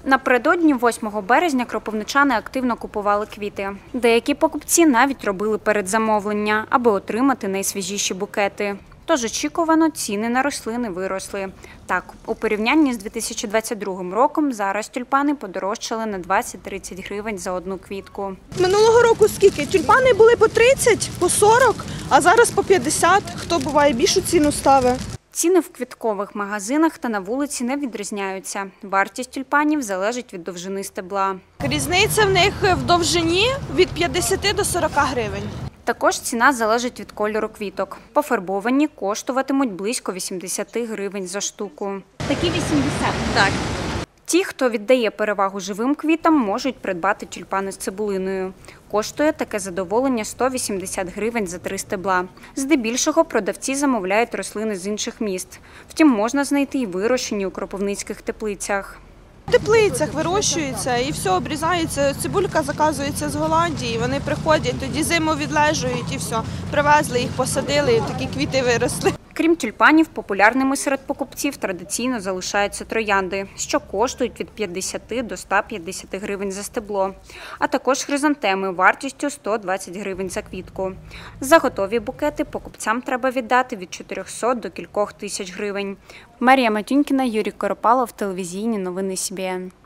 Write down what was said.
Напередодні 8 березня кропивничани активно купували квіти. Деякі покупці навіть робили передзамовлення, аби отримати найсвіжіші букети. Тож очікувано ціни на рослини виросли. Так, у порівнянні з 2022 роком зараз тюльпани подорожчали на 20-30 гривень за одну квітку. Минулого року скільки? Тюльпани були по 30, по 40, а зараз по 50. Хто буває більшу ціну ставить? Ціни в квіткових магазинах та на вулиці не відрізняються. Вартість тюльпанів залежить від довжини стебла. Різниця в них в довжині від 50 до 40 гривень. Також ціна залежить від кольору квіток. Пофарбовані коштуватимуть близько 80 гривень за штуку. Такі 80? Так. Ті, хто віддає перевагу живим квітам, можуть придбати тюльпани з цибулиною. Коштує таке задоволення 180 гривень за 3 стебла. Здебільшого продавці замовляють рослини з інших міст. Втім, можна знайти і вирощені у кропивницьких теплицях. В теплицях вирощується і все обрізається. Цибулька заказується з Голландії, вони приходять, тоді зиму відлежують і все. Привезли їх, посадили і такі квіти виросли. Крім тюльпанів, популярними серед покупців традиційно залишаються троянди, що коштують від 50 до 150 гривень за стебло, а також хризантеми вартістю 120 гривень за квітку. За готові букети покупцям треба віддати від 400 до кількох тисяч гривень. Марія Матюнькіна, Юрій Коропалов, телевізійні новини СІБІН.